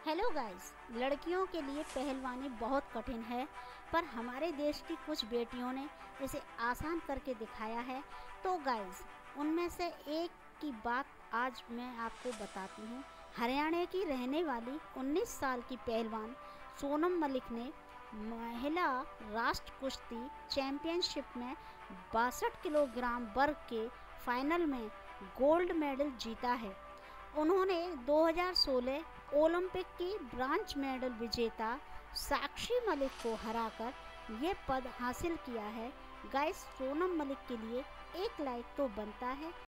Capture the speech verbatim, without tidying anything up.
Hello guys, लड़कियों के लिए पहलवानी बहुत कठिन है, पर हमारे देश की कुछ बेटियों ने इसे आसान करके दिखाया है। तो गाइस, उनमें से एक की बात आज मैं आपको बताती हूँ। हरियाणा की रहने वाली उन्नीस साल की पहलवान सोनम मलिक ने महिला राष्ट्र कुश्ती चैंपियनशिप में बासठ किलोग्राम वर्ग के फाइनल में गोल्ड मेडल जीता है। उन्होंने दो हज़ार सोलह ओलंपिक की ब्रांज मेडल विजेता साक्षी मलिक को हराकर ये पद हासिल किया है। गाइस, सोनम मलिक के लिए एक लाइक तो बनता है।